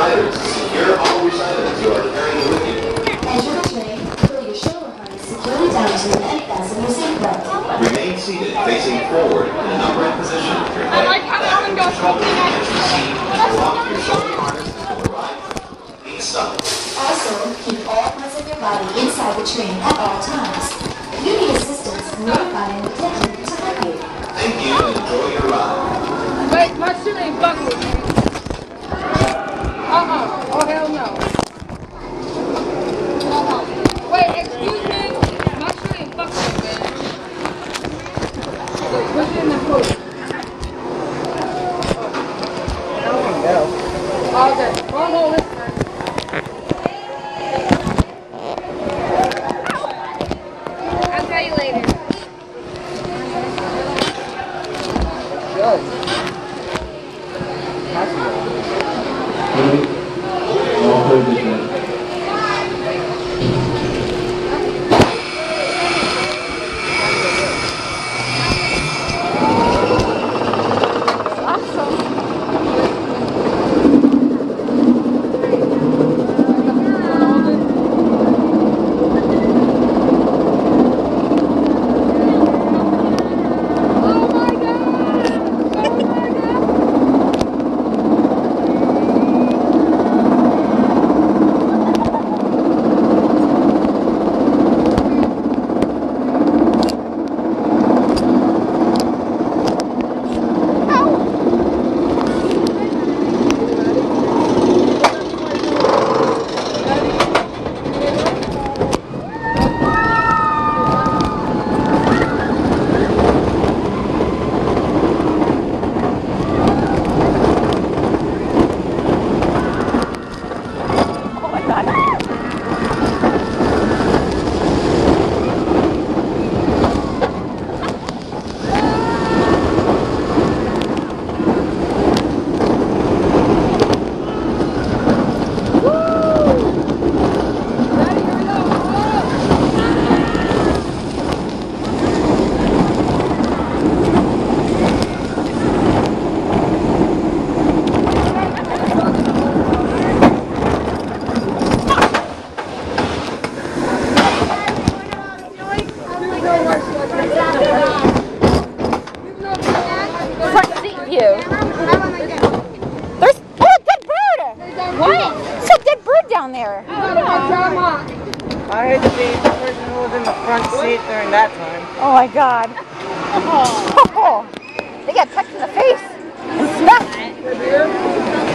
sliders to secure all wish items you are carrying with you. Enter the train, pull your shoulder harness securely down to you and fasten your seatbelt. Remain seated, facing forward in an upright position with your I like how that one goes from against the seat or lock your shoulder harness until arrival. Please stop. Also, keep all parts of your body inside the train at all times. If you need assistance, notify an attendant to help you. Thank you and enjoy your ride. Wait, my shoe ain't buckled. Oh hell no. Wait, excuse me. My shoe ain't buckled, man. Wait, push it in the foot. Okay, one hold this time. I'll tell you later. Good. Front seat view. There's a dead bird! What? There's a dead bird down there. I hate to be the person who was in the front seat during that time. Oh my god. Oh. They got pecked in the face and smacked.